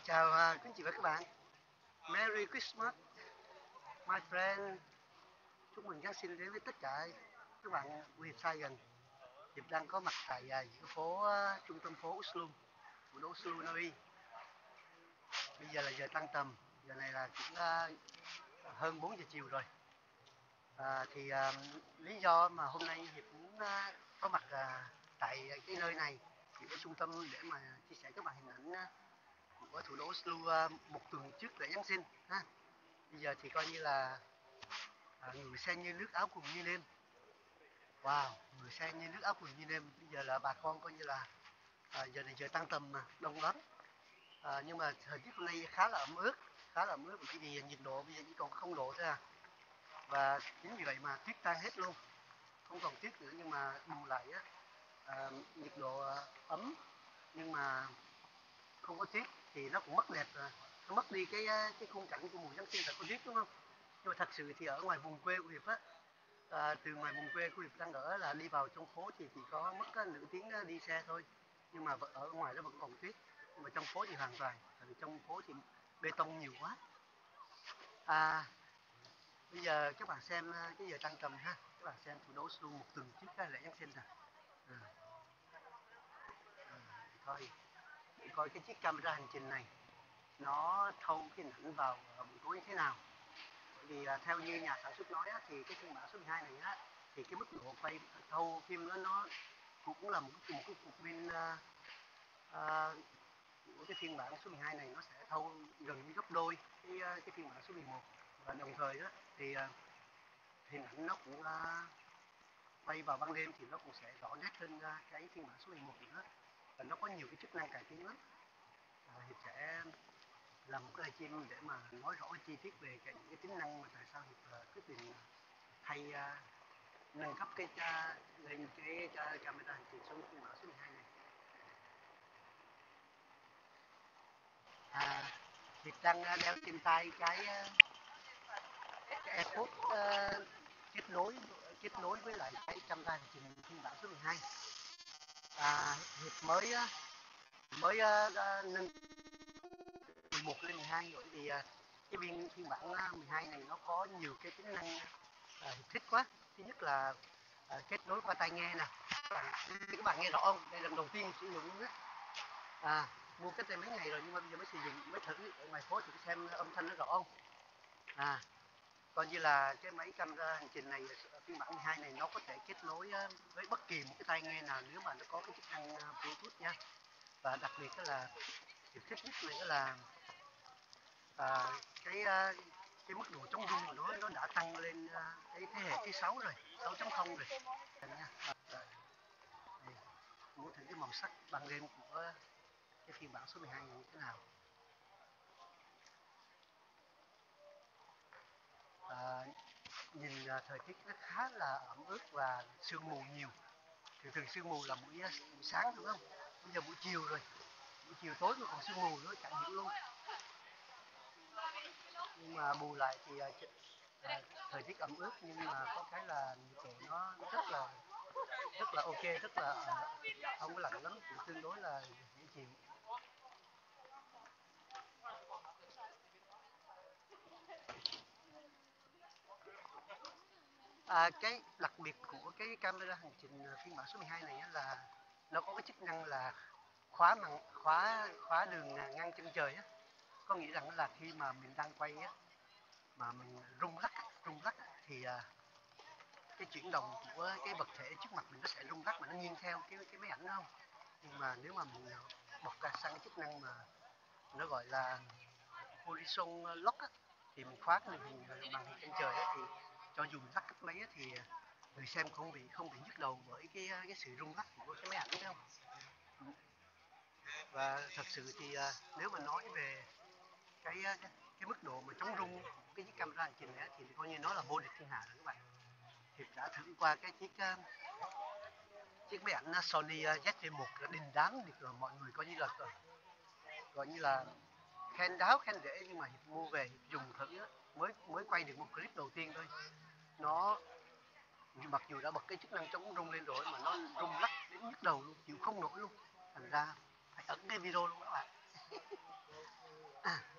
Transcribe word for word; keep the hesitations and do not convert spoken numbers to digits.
Chào à, quý chị và các bạn. Merry Christmas, my friend. Chúc mừng Giáng sinh đến với tất cả các bạn của Hiệp Saigon. Hiệp đang có mặt tại à, giữa phố à, trung tâm phố Oslo, thủ đô Oslo, Na Uy. Bây giờ là giờ tăng tầm, giờ này là cũng à, hơn bốn giờ chiều rồi. À, thì à, lý do mà hôm nay Hiệp muốn à, có mặt à, tại cái nơi này, thì cái trung tâm để mà chia sẻ các bạn hình ảnh à, của thủ đô Oslo à, một tuần trước lễ Giáng sinh ha. Bây giờ thì coi như là à, người xem như nước áo quần như nêm. Wow, người xem như nước áo quần như nêm. Bây giờ là bà con coi như là à, giờ này giờ tăng tầm mà đông lắm. À, nhưng mà thời tiết hôm nay khá là ẩm ướt, khá là ẩm ướt bởi vì nhiệt độ bây giờ chỉ còn không độ thôi à. Và chính vì vậy mà tuyết tan hết luôn, không còn tuyết nữa, nhưng mà bù lại á, à, nhiệt độ à, ấm nhưng mà không có tuyết thì nó cũng mất đẹp rồi. Nó mất đi cái cái khung cảnh của mùa Giáng sinh là có tuyết, đúng không? Nhưng mà thật sự thì ở ngoài vùng quê của Hiệp á, à, từ ngoài vùng quê của Hiệp đang ở là đi vào trong phố thì chỉ có mất uh, nửa tiếng uh, đi xe thôi, nhưng mà ở ngoài nó vẫn còn tuyết. Nhưng mà trong phố thì hoàn toàn, tại vì trong phố thì bê tông nhiều quá. À, bây giờ các bạn xem uh, cái giờ tăng tầm ha, các bạn xem thủ đô Oslo một tuần trước uh, lễ Giáng sinh rồi. À, à, thôi, để coi cái chiếc camera hành trình này nó thâu cái hình ảnh vào uh, buổi tối như thế nào. Vì à, theo như nhà sản xuất nói á, thì cái phiên bản số mười hai này á, thì cái mức độ quay thâu phim nó nó cũng là một cái một cái cuộc pin à, à, của cái phiên bản số mười hai này nó sẽ thâu gần như gấp đôi cái à, cái phiên bản số mười một. Và đồng thời đó thì à, hình ảnh nó cũng à, quay vào ban đêm thì nó cũng sẽ rõ nét hơn à, cái phiên bản số mười một nữa. Và nó có nhiều cái chức năng cải tiến lắm. À, thì sẽ làm một cái livestream để mà nói rõ chi tiết về cái, những cái tính năng mà tại sao Hiệp uh, quyết định thay uh, nâng cấp cái uh, lên cái uh, camera hành trình số phiên bản số mười hai này. À, Hiệp đang uh, đeo trên tay cái, uh, cái AirPods uh, kết nối kết nối với lại cái camera hành trình phiên bản số mười hai. À, Hiệp mới uh, mới uh, nâng mười một lên mười hai rồi thì uh, cái biên phiên bản mười hai này nó có nhiều cái tính năng à, thích quá. Thứ nhất là à, kết nối qua tai nghe nè, các bạn, các bạn nghe rõ không? Đây là lần đầu tiên sử dụng á. À, mua cách đây mấy ngày rồi nhưng mà bây giờ mới sử dụng, mới thử ở ngoài phố thử xem âm thanh nó rõ không. À, coi như là cái máy camera hành trình này phiên bản mười hai này nó có thể kết nối với bất kỳ một cái tai nghe nào nếu mà nó có cái chức năng Bluetooth nha. Và đặc biệt là điều thích nhất nữa là à, cái cái mức độ chống rung của nó nó đã tăng lên cái thế hệ thứ sáu rồi, sáu chấm không rồi nha. À, đây, muốn thử cái màu sắc ban đêm của cái phiên bản số mười hai như thế nào. À, nhìn à, thời tiết nó khá là ẩm ướt và sương mù nhiều. Thường thường sương mù là buổi, buổi sáng đúng không? Bây giờ buổi chiều rồi, buổi chiều tối mà còn sương mù nữa chẳng hiểu luôn. Nhưng mà bù lại thì à, à, thời tiết ẩm ướt nhưng mà có cái là nhiệt độ nó rất là rất là ok, rất là à, không có lạnh lắm, cũng tương đối là dễ chịu. À, cái đặc biệt của cái camera hành trình phiên bản số mười hai này là nó có cái chức năng là khóa màn khóa khóa đường ngang chân trời á, có nghĩa rằng là khi mà mình đang quay á mà mình rung lắc rung lắc thì à, cái chuyển động của cái vật thể trước mặt mình nó sẽ rung lắc mà nó nghiêng theo cái cái máy ảnh đó không. Nhưng mà nếu mà mình bật ra sang cái chức năng mà nó gọi là horizon lock á, thì mình khóa cái màn hình màn hình chân trời á, thì cho dù mình lắc cách mấy á, thì người xem không bị không bị nhức đầu bởi cái cái sự rung lắc của cái máy ảnh đúng không. Và thật sự thì nếu mà nói về cái cái, cái mức độ mà chống rung của cái chiếc camera hành trình này thì coi như nó là vô địch thiên hạ rồi các bạn. Thì đã thử qua cái chiếc chiếc máy ảnh Sony Z V một là đình đám được rồi, mọi người coi như là gọi như là khen đáo khen rẻ, nhưng mà Hiệp mua về Hiệp dùng thử mới mới quay được một clip đầu tiên thôi, nó mặc dù đã bật cái chức năng chống rung lên rồi mà nó rung lắc đến nhức đầu luôn, chịu không nổi luôn, thành ra phải ẩn cái video luôn các bạn. À,